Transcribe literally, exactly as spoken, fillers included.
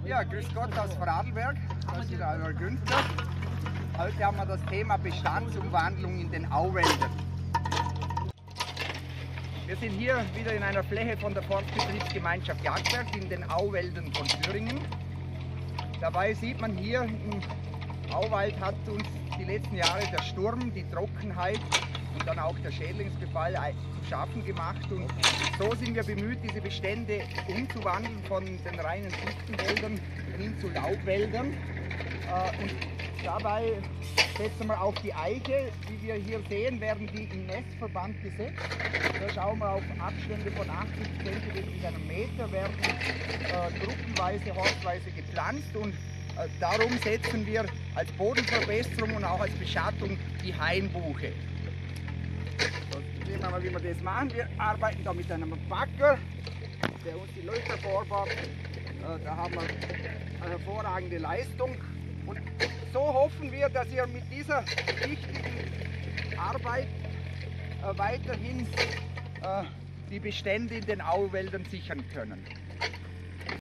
Ja, grüß Gott aus Vorarlberg, das ist euer Günther. Heute haben wir das Thema Bestandsumwandlung in den Auwäldern. Wir sind hier wieder in einer Fläche von der Forstbetriebsgemeinschaft Jagdberg in den Auwäldern von Thüringen. Dabei sieht man hier, im Auwald hat uns die letzten Jahre der Sturm, die Trockenheit und dann auch der Schädlingsbefall zu schaffen gemacht. Und so sind wir bemüht, diese Bestände umzuwandeln von den reinen Fichtenwäldern hin zu Laubwäldern. Und dabei setzen wir auf die Eiche. Wie wir hier sehen, werden die im Nestverband gesetzt. Da schauen wir auf Abstände von achtzig Zentimeter bis einem Meter, werden äh, gruppenweise, horstweise gepflanzt. Und äh, darum setzen wir als Bodenverbesserung und auch als Beschattung die Hainbuche. So, sehen wir mal, wie wir das machen. Wir arbeiten da mit einem Bagger, der uns die Löcher bohrt. Äh, da haben wir eine hervorragende Leistung. Und so hoffen wir, dass ihr mit dieser wichtigen Arbeit äh, weiterhin äh, die Bestände in den Auwäldern sichern können.